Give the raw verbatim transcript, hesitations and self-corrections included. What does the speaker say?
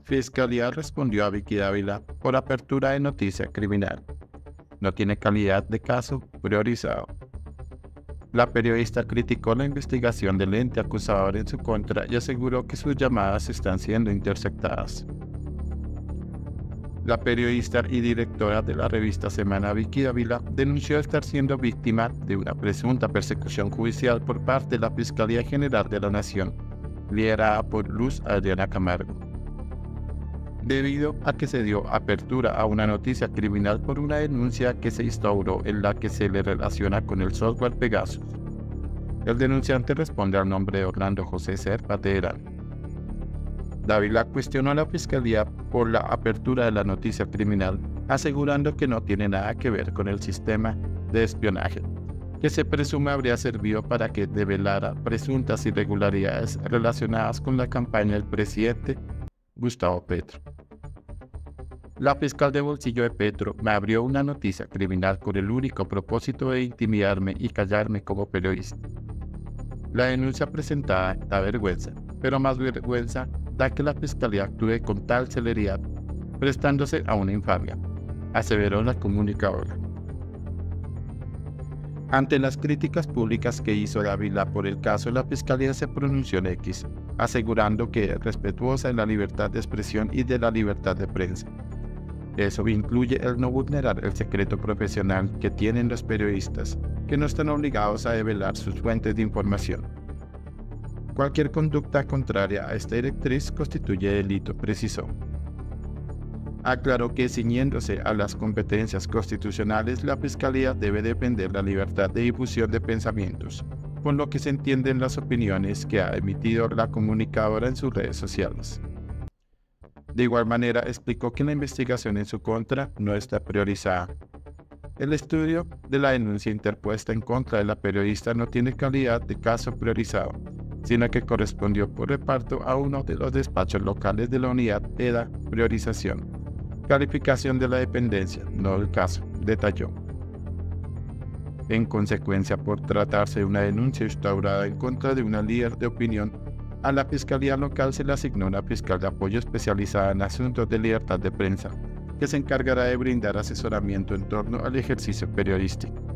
Fiscalía respondió a Vicky Dávila por apertura de noticia criminal. No tiene calidad de caso priorizado. La periodista criticó la investigación del ente acusador en su contra y aseguró que sus llamadas están siendo interceptadas. La periodista y directora de la revista Semana, Vicky Dávila, denunció estar siendo víctima de una presunta persecución judicial por parte de la Fiscalía General de la Nación, liderada por Luz Adriana Camargo, debido a que se dio apertura a una noticia criminal por una denuncia que se instauró en la que se le relaciona con el software Pegasus. El denunciante responde al nombre de Orlando José Serpa Teherán. Dávila cuestionó a la Fiscalía por la apertura de la noticia criminal, asegurando que no tiene nada que ver con el sistema de espionaje, que se presume habría servido para que develara presuntas irregularidades relacionadas con la campaña del presidente Gustavo Petro. La fiscal de bolsillo de Petro me abrió una noticia criminal con el único propósito de intimidarme y callarme como periodista. La denuncia presentada da vergüenza, pero más vergüenza da que la fiscalía actúe con tal celeridad, prestándose a una infamia, aseveró la comunicadora. Ante las críticas públicas que hizo Dávila por el caso, la fiscalía se pronunció en X, asegurando que es respetuosa de la libertad de expresión y de la libertad de prensa. Eso incluye el no vulnerar el secreto profesional que tienen los periodistas, que no están obligados a develar sus fuentes de información. Cualquier conducta contraria a esta directriz constituye delito, precisó. Aclaró que, ciñéndose a las competencias constitucionales, la Fiscalía debe defender la libertad de difusión de pensamientos, por lo que se entienden las opiniones que ha emitido la comunicadora en sus redes sociales. De igual manera, explicó que la investigación en su contra no está priorizada. El estudio de la denuncia interpuesta en contra de la periodista no tiene calidad de caso priorizado, sino que correspondió por reparto a uno de los despachos locales de la unidad E D A Priorización. Calificación de la dependencia, no del caso, detalló. En consecuencia, por tratarse de una denuncia instaurada en contra de una líder de opinión, a la Fiscalía Local se le asignó una fiscal de apoyo especializada en asuntos de libertad de prensa, que se encargará de brindar asesoramiento en torno al ejercicio periodístico.